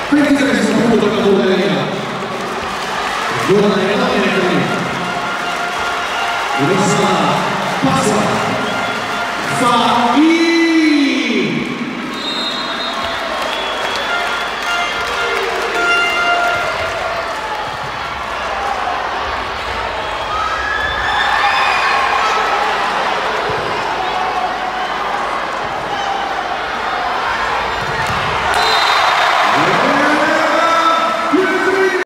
Quindi che si sono avuto la tua idea. Buona e la mia idea.